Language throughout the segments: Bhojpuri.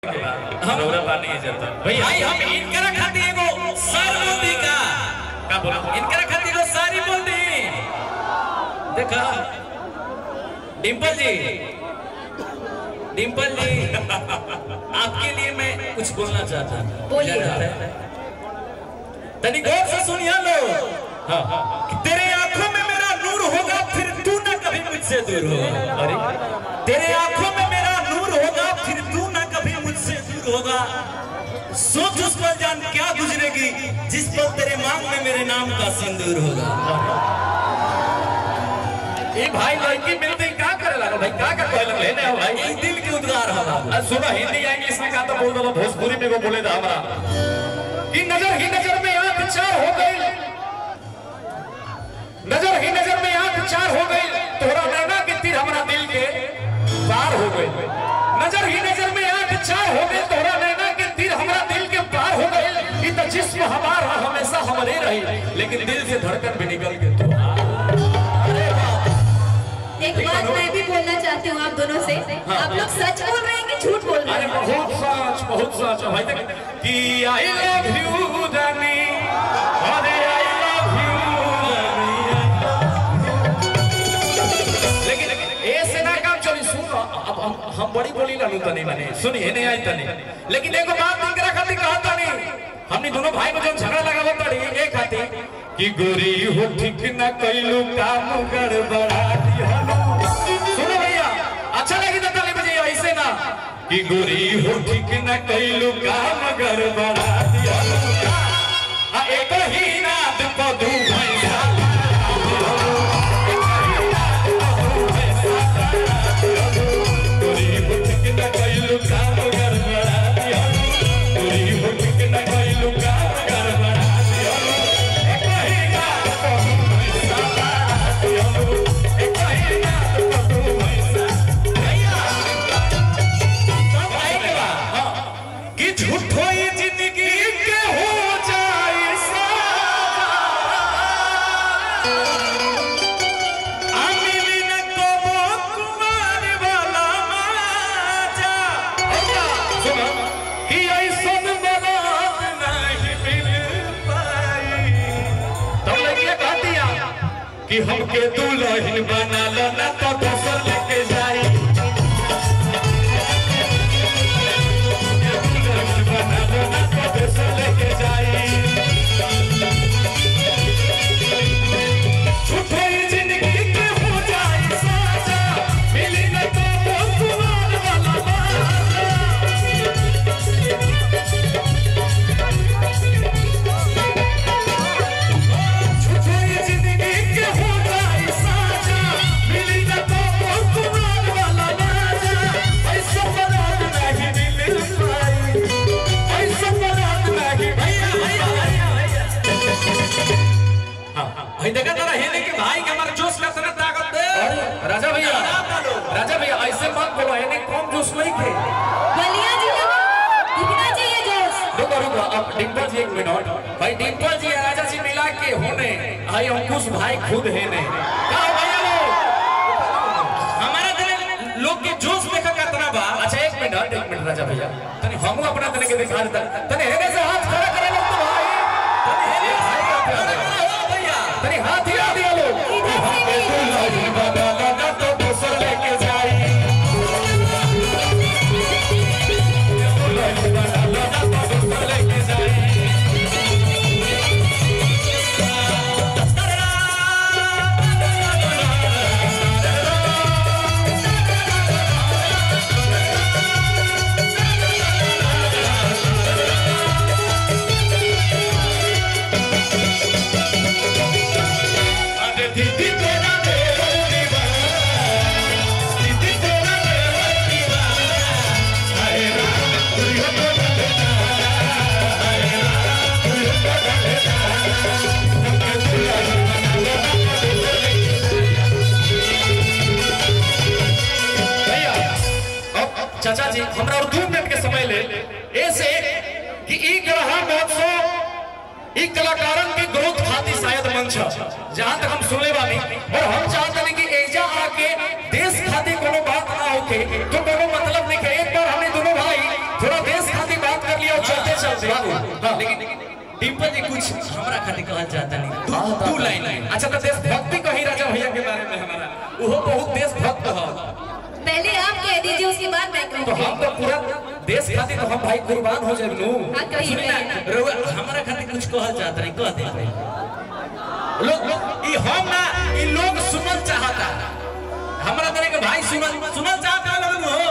रौरा पानी है जाता भैया हम इनकरा खाती एगो सर बोल का बोला इनकरा खाती एगो सारी बोल दी देखा डिंपल जी आपके लिए मैं कुछ बोलना चाहता हूँ। बोलिए तनी गौर से सुनिए लो। हाँ। तेरे आंखों में मेरा नूर होगा फिर तू ना कभी मुझसे दूर होगा। अरे तेरे आंखों में मेरा नूर होगा फिर तू ना कभी मुझसे दूर होगा। सोच उस पर जान क्या गुजरेगी जिस पर तेरे मांग में मेरे नाम का सिंदूर होगा। ये भाई लड़की मिलते क्या करे लगा भाई क्या कर कहले लेने हो भाई ये दिल के उद्गार हो। सुनो हिंदी या इंग्लिश में का तो बोल दो भोजपुरी में को बोले दा हमरा कि नजर ही नजर में आंख चार हो गई। नजर ही नजर में आंख चार हो गई तोरा नैना के तीर हमरा दिल के पार हो गई। नजर ही नजर में आंख चार हो गई तोरा नैना के तीर हमरा दिल के पार हो गई। ये तो जिस्म हमारा हमेशा हमरे रही लेकिन दिल से धड़कन भी निकल गई। तो एक बात मैं भी बोलना चाहती हूँ आप दोनों से। हाँ, आप लोग सच बोल रहे हैं कि झूठ बोल रहे हैं? अरे बहुत सच भाई तक कि आई लव यू रानी अरे आई लव यू लेकिन ऐसे ना काम चली। सुन अब हम बड़ी बोली लानू तनी माने सुनिए नहीं आई तनी लेकिन एगो बात इनकरा खातिर कहा तनी हमनी दोनों भाई में जो झगड़ा लगा हो तड़ी एक खातिर कि गोरी हो ठीक न कइलू काम गड़बड़ा दिहलो। सुनो भैया अच्छा लगी तो ताली बजाइए ऐसे ना कि गोरी हो ठीक न कइलू काम गड़बड़ा दिहलो। आ एक ही रात को दू भैया गोरी हो ठीक न कइलू काम गड़बड़ा दिहलो। गोरी हो ठीक न कइलू काम गड़बड़ा कि हमके दुल्हन बना लो ना तो दोसर लेके जाई। दुल्हन बना लो ना तो दोसर लेके जाई। झूठे जिंदगी के हो जाए साजा मिली न तो वो कुमार वाला बाजा। झूठे जिंदगी के हो जाए साजा मिली न तो वो कुमार वाला बाजा। ऐसा बरात नहीं मिल पाई ऐसा बरात नहीं भैया भैया भैया। भाई देखा जरा हेने के भाई के हमारे जोश का तरह ताकत दे। राजा भैया ऐसे मत बोलो हेने कम जोश नहीं थे। बलिया जी कितना चाहिए जोश? रुको अब डिंपल जी एक मिनट भाई डिंपल जी राजा जी मिला के होने भाई अंकुश भाई खुद है ने क्या भैया लोग हमारा तने लोग के जोश देखा कितना बा। अच्छा एक मिनट राजा भैया तने हम अपना तने के दिखा देता तने हेने से हाथ खड़ा करे लोग तो भाई तने हेने भाई का भैया तने हाथ हिला दिया लोग। दुल्हन बना लो तो दोसर लेके जाई। दुल्हन बना लो तो दोसर लेके जाई। चाचा जी हमरा और 2 मिनट के समय ले ऐसे कि ई ग्रह महोत्सव ई कलाकारन के ग्रोथ खातिर शायद मंच जहां तक हम सुने वाली और हम चाहते हैं कि एजा आके देश खातिर कोनो बात ना होके तो कोनो मतलब नहीं। एक बार हमने दोनों भाई थोड़ा बात हां लेकिन डिम्पल जी कुछ हमरा खातिर कहल चाहता नहीं दू लाइन अच्छा तो देशभक्ति कही राजा भैया के बारे में हमारा वो बहुत देशभक्त है पहले आप कह दीजिए उसके बाद मैं कहूँ तो हम तो पूरा देश खातिर तो हम भाई कुर्बान हो जाए नु हां कहिए हमरा खातिर कुछ कहल चाहता नहीं कह दे लोग ई हम ना ई लोग सुनल चाहता हमरा तरह के भाई सुनल चाहता लोग हो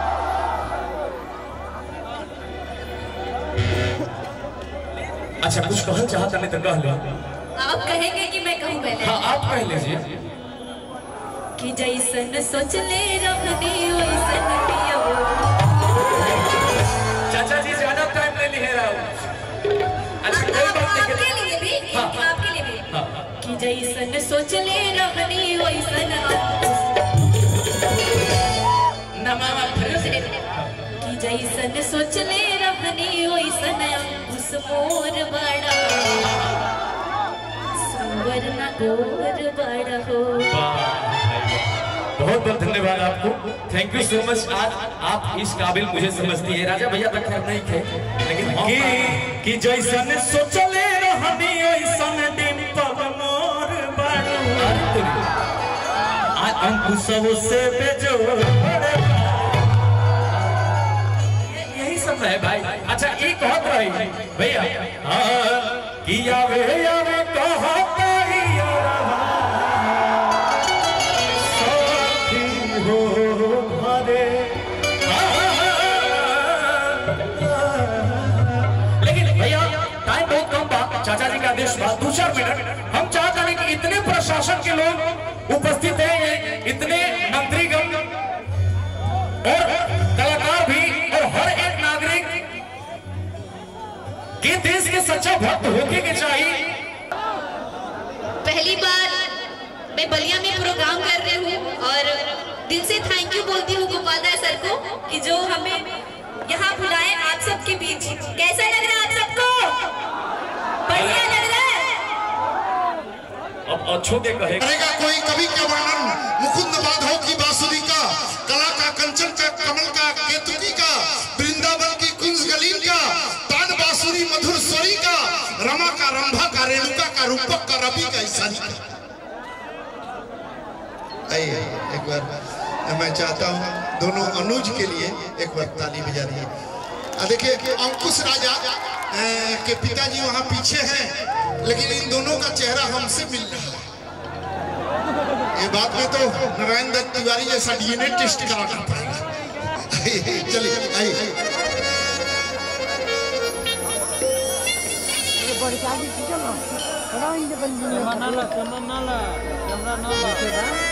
अच्छा कुछ कहल चाहता नहीं तो कह लो आप कहेंगे कि मैं कहूँ पहले हाँ आप कह लीजिए कि जैसन सोच ले रखनी वैसन पियो चाचा जी ज्यादा टाइम ले लिए रहा अच्छा कोई बात नहीं आपके लिए भी आपके लिए भी कि जैसन सोच ले रखनी वैसन नमामा कि जैसन सोच ले रखनी वैसन अंकुश मोर बड़ा सुवर न गोर बड़ा हो बहुत बहुत धन्यवाद आपको थैंक यू सो मच आज आप इस काबिल मुझे समझती है राजा भैया तक खैर नहीं थे लेकिन कि जैसन सोचले रहनी वैसन डिंपल मोर बड़ा अंकुश से बेजोड़ यही सब है भाई अच्छा ये कहत रही भैया कि आवे आवे कहत चाचा जी का आदेश बात 2-4 मिनट हम चाहते हैं कि इतने प्रशासन के लोग उपस्थित हैं इतने मंत्रीगण और कलाकार भी और हर एक नागरिक के देश के सच्चा भक्त होके के चाहिए पहली बार मैं बलिया में प्रोग्राम कर रही हूँ और दिल से थैंक यू बोलती हूँ गोपाल राय सर को कि जो हमें यहाँ बुलाए आप सबके बीच कैसा लग रहा है आप सबको बढ़िया लग रहा है अब अच्छों के करेगा कोई कवि का वर्णन मुकुंद माधव की बांसुरी का कला का कंचन का कमल का केतुकी का वृंदावन की कुंज गलील का तान बांसुरी मधुर स्वरी का रमा का रंभा का रेणुका का रूपक का रवि का ईशानी का आइए एक बार मैं चाहता हूँ दोनों अनुज के लिए एक बार ताली बजा रही देखिए अंकुश राजा के पिताजी वहाँ पीछे हैं लेकिन इन दोनों का चेहरा हमसे मिल रहा है ये बात में तो नारायण दत्त तिवारी जैसा डीएनए टेस्ट कराना पड़ेगा चलिए आइए बड़ी